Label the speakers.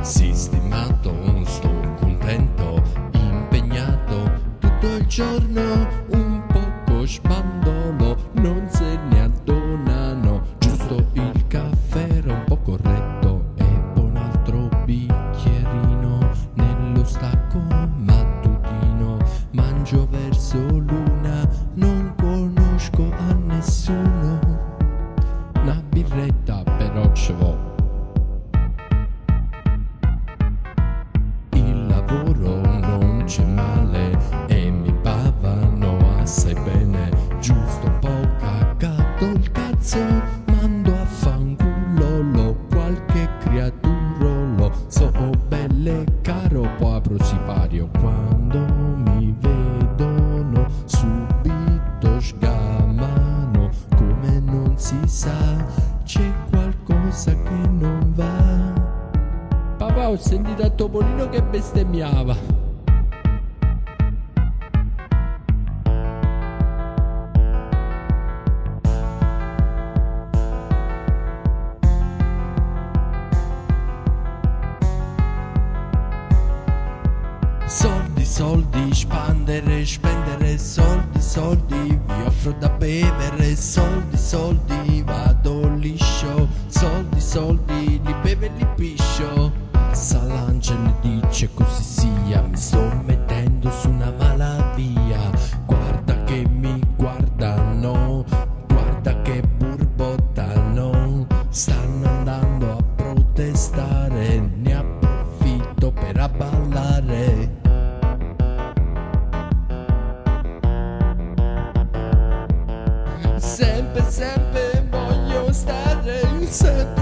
Speaker 1: Sistemato, sto contento, impegnato tutto il giorno, un poco sbandolo, non se ne addonano. Giusto il caffè era un po' corretto e poi un altro bicchierino nello stacco mattutino. Mangio verso l'una, non conosco a nessuno. Una birretta però ce l'ho. Non c'è male e mi pagano assai bene. Giusto un po' cagato il cazzo, mando a fanculo qualche creaturolo. So belle caro, poi apro sipario. Quando mi vedono subito sgamano. Come non si sa, c'è qualcosa che non va. Papà, ho sentito a Topolino che bestemmiava. Soldi, soldi, spandere, spendere, soldi, soldi, vi offro da bevere, soldi, soldi, vado liscio, soldi, soldi, li beve e li piscio. Passa l'angelo e dice così sia, mi sto mettendo su una malavia. Guarda che mi guardano, guarda che burbottano, stanno andando a protestare, ne approfitto per abballare. Sempre, sempre voglio stare, sempre.